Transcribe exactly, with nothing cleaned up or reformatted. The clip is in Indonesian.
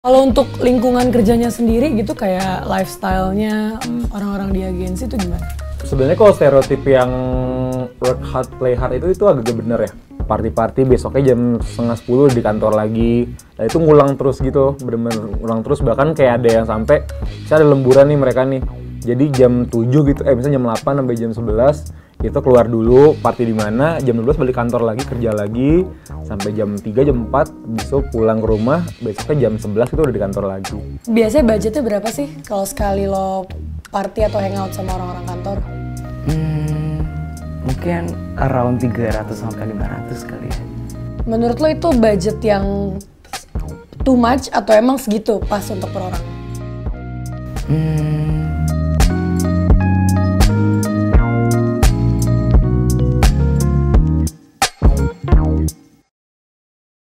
Kalau untuk lingkungan kerjanya sendiri gitu kayak lifestyle-nya orang-orang di agensi itu gimana? Sebenarnya kalau stereotip yang work hard, play hard itu itu agak bener ya. Party-party besoknya jam setengah sepuluh di kantor lagi. Nah itu ngulang terus gitu, bener-bener ngulang terus. Bahkan kayak ada yang sampai, misalnya ada lemburan nih mereka nih. Jadi jam tujuh gitu, eh misalnya jam delapan sampai jam sebelas itu keluar dulu, party di mana, jam dua belas balik kantor lagi, kerja lagi sampai jam tiga, jam empat, besok pulang ke rumah, besoknya jam sebelas itu udah di kantor lagi. Biasanya budgetnya berapa sih kalau sekali lo party atau hangout sama orang-orang kantor? Hmm, mungkin around tiga ratus sampai lima ratus kali ya. Menurut lo itu budget yang too much atau emang segitu pas untuk per orang? Hmm,